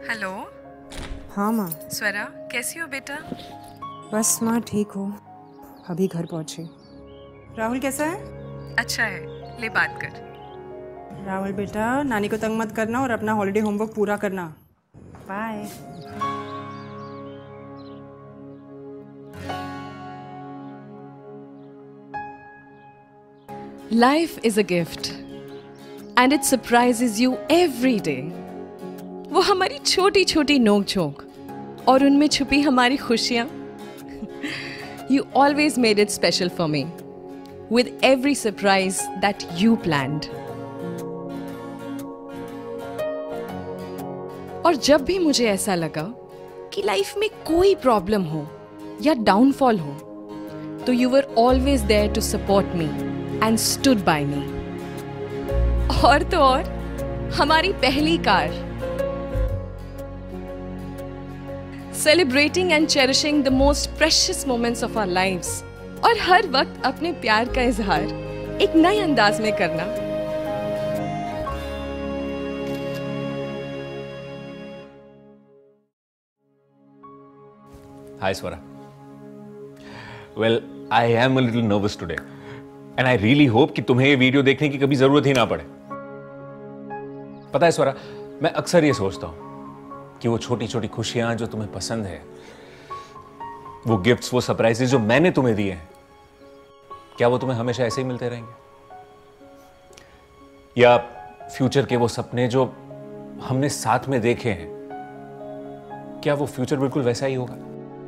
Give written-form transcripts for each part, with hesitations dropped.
Hello. हाँ माँ। स्वरा, कैसी हो बेटा? बस माँ ठीक हो, अभी घर पहुँची। राहुल कैसा है? अच्छा है, ले बात कर। राहुल बेटा, नानी को तंग मत करना और अपना हॉलीडे होमवर्क पूरा करना। Bye. Life is a gift and it surprises you every day. वो हमारी छोटी छोटी नोक झोंक और उनमें छुपी हमारी खुशियाँ. You always made it special for me with every surprise that you planned. और जब भी मुझे ऐसा लगा कि लाइफ में कोई प्रॉब्लम हो या डाउनफॉल हो, तो you were always there to support me and stood by me. और तो और हमारी पहली car. Celebrating and cherishing the most precious moments of our lives. और हर वक्त अपने प्यार का इजहार एक नए अंदाज में करना. Hi Swara. Well, I am a little nervous today. And I really hope कि तुम्हें ये वीडियो देखने की कभी जरूरत ही ना पड़े. पता है स्वरा, मैं अक्सर ये सोचता हूँ कि वो छोटी छोटी खुशियां जो तुम्हें पसंद है, वो गिफ्ट्स, वो सरप्राइजेस जो मैंने तुम्हें दिए हैं, क्या वो तुम्हें हमेशा ऐसे ही मिलते रहेंगे? या फ्यूचर के वो सपने जो हमने साथ में देखे हैं, क्या वो फ्यूचर बिल्कुल वैसा ही होगा?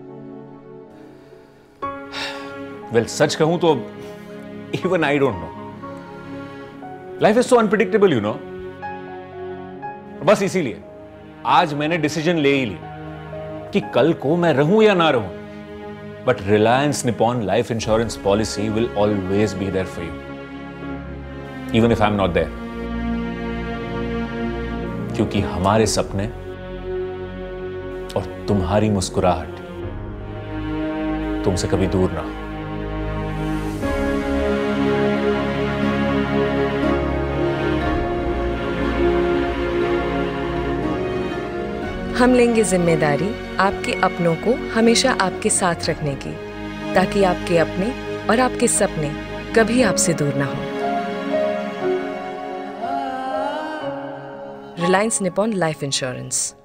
वेल, सच कहूं तो even I don't know. Life is so unpredictable, you know. बस इसीलिए आज मैंने डिसीजन ले ही लिया कि कल को मैं रहूं या ना रहूं, but Reliance Nippon life insurance policy will always be there for you, even if I'm not there. क्योंकि हमारे सपने और तुम्हारी मुस्कुराहट तुमसे कभी दूर ना हो. हम लेंगे जिम्मेदारी आपके अपनों को हमेशा आपके साथ रखने की, ताकि आपके अपने और आपके सपने कभी आपसे दूर ना हो. Reliance Nippon life insurance.